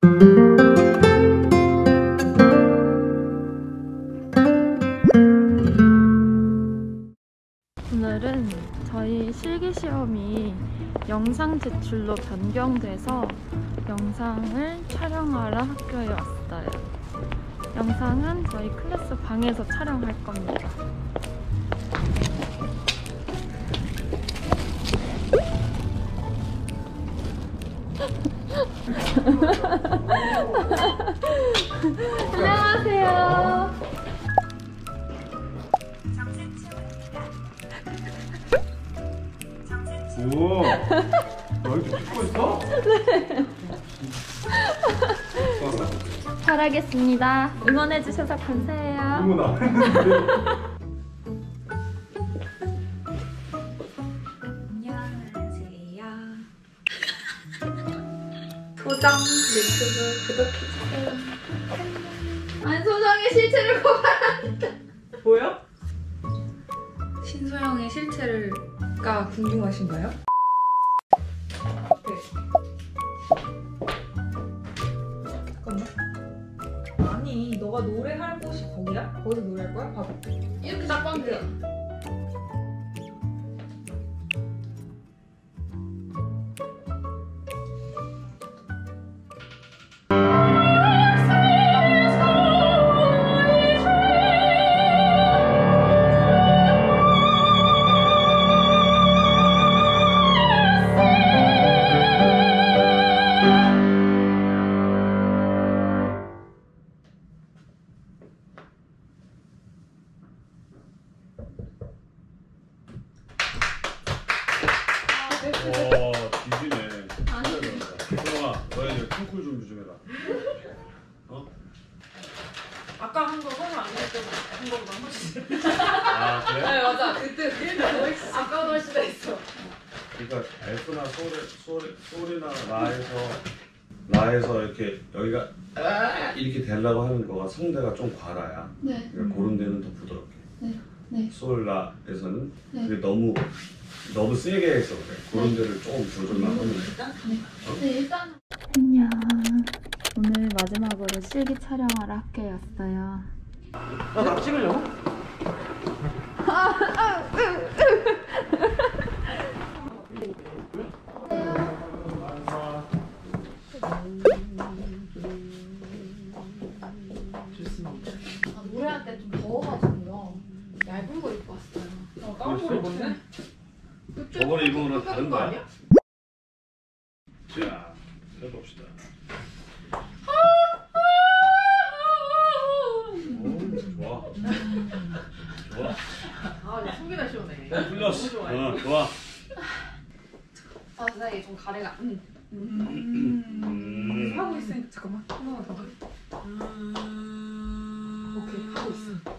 오늘은 저희 실기시험이 영상 제출로 변경돼서 영상을 촬영하러 학교에 왔어요. 영상은 저희 클래스 방에서 촬영할 겁니다. 안녕하세요. 오, 너 이렇게 찍고 있어? 네. 잘하겠습니다. 응원해주셔서 감사해요. 응원아. 안녕하세요. 소정 유튜브 구독해주세요. 안소정의 실체를 고발한다. 뭐요? 신소영의 실체가 궁금하신가요? 네. 잠깐만. 아니, 너가 노래할 곳이 거기야? 거기서 노래할 거야? 봐봐. 이렇게 딱 뻔데요. 와, 뒤지네. 소영아, 너희 콩쿨 준비 좀 해라. 어? 아까 한 거 설명 안 했던 한 거보다 한 번씩. 아, 그래? 네, 맞아. 그때 아까보다 훨씬 더 했어. 그러니까 F나 솔이나 라에서 이렇게 여기가 이렇게 되려고 하는 거가 성대가 좀 과라야. 네. 그러니까 그런 데는 더 부드럽게. 네. 네. 솔 라에서는 네. 그게 너무 세게 해서 그래. 그런 데를 조금 조절만 하면 돼. 네, 일단 안녕. 오늘 마지막으로 실기 촬영하러 학교에 왔어요. 나 찍으려고? 노래할 때 좀 더워가지고요. 얇은 거 입고 왔어요. 까만 거 입었네? 저번에 입은 거랑 다른 거야? 자, 해봅시다. 오, 좋아. 좋아. 아, 속이다 시원해. 풀렸어. 좋아. 아, 세상에 좀 가래가. 하고 있으니까 잠깐만 한 번만 더. 오케이, 하고 있어.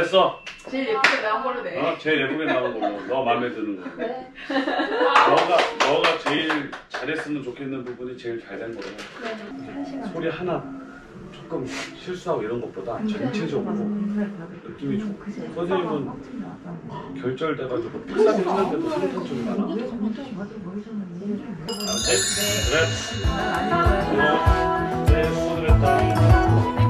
잘했어. 제일 예쁘게 나온 걸로 내. 제일 예쁘게 나온 걸로. 너 마음에 드는 거. 네. 너가 제일 잘했으면 좋겠는 부분이 제일 잘 된 거로. 네. 소리 하나 조금 실수하고 이런 것보다 전체적으로 느낌이 좋고. 선생님은 결절돼가지고 필살기 했는데도 생선 좀 많아. 그래. 네, 수고했다.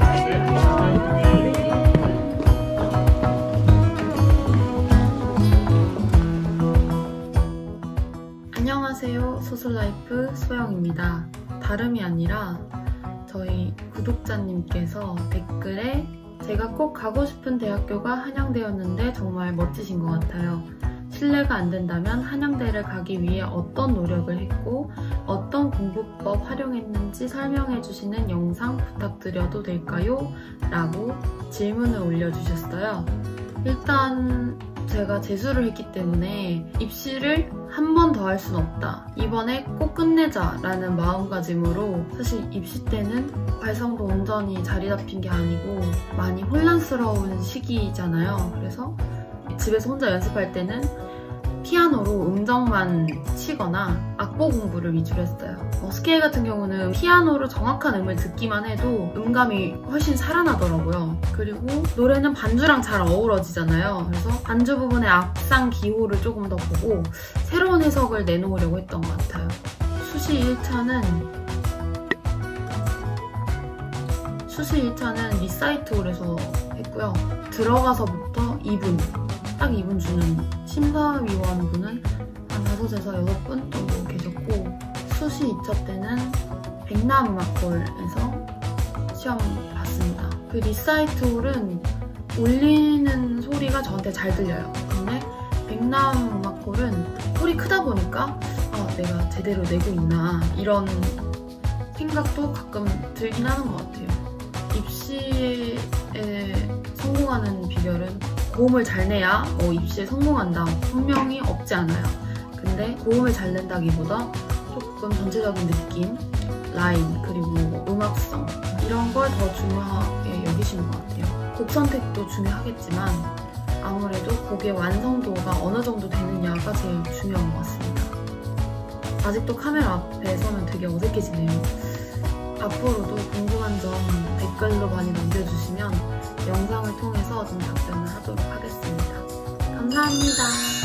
안녕하세요. 소설라이프 소영입니다. 다름이 아니라 저희 구독자님께서 댓글에 제가 꼭 가고 싶은 대학교가 한양대였는데 정말 멋지신 것 같아요. 실례가 안 된다면 한양대를 가기 위해 어떤 노력을 했고 어떤 공부법 활용했는지 설명해 주시는 영상 부탁드려도 될까요? 라고 질문을 올려주셨어요. 일단 제가 재수를 했기 때문에 입시를 한 번 더 할 순 없다. 이번에 꼭 끝내자 라는 마음가짐으로 사실 입시 때는 발성도 온전히 자리 잡힌 게 아니고 많이 혼란스러운 시기잖아요. 그래서 집에서 혼자 연습할 때는 피아노로 음정만 치거나 악보 공부를 위주로 했어요. 스케일 같은 경우는 피아노로 정확한 음을 듣기만 해도 음감이 훨씬 살아나더라고요. 그리고 노래는 반주랑 잘 어우러지잖아요. 그래서 반주 부분의 악상 기호를 조금 더 보고 새로운 해석을 내놓으려고 했던 것 같아요. 수시 1차는 리사이트홀에서 했고요. 들어가서부터 2분, 딱 2분 주는 심사위원분은 한 5에서 6분 정도 계셨고, 수시 2차 때는 백남음악홀에서 시험 봤습니다. 그 리사이트홀은 울리는 소리가 저한테 잘 들려요. 근데 백남음악홀은 홀이 크다 보니까 내가 제대로 내고 있나 이런 생각도 가끔 들긴 하는 것 같아요. 입시에 성공하는 비결은 고음을 잘 내야 입시에 성공한다 분명히 없지 않아요. 근데 고음을 잘 낸다기보다 조금 전체적인 느낌, 라인, 그리고 음악성 이런 걸 더 중요하게 여기시는 것 같아요. 곡 선택도 중요하겠지만 아무래도 곡의 완성도가 어느 정도 되느냐가 제일 중요한 것 같습니다. 아직도 카메라 앞에 서면 되게 어색해지네요. 앞으로도 궁금한 점 댓글로 많이 남겨주시면 영상을 통해서 좀 답변을 하도록 하겠습니다. 감사합니다.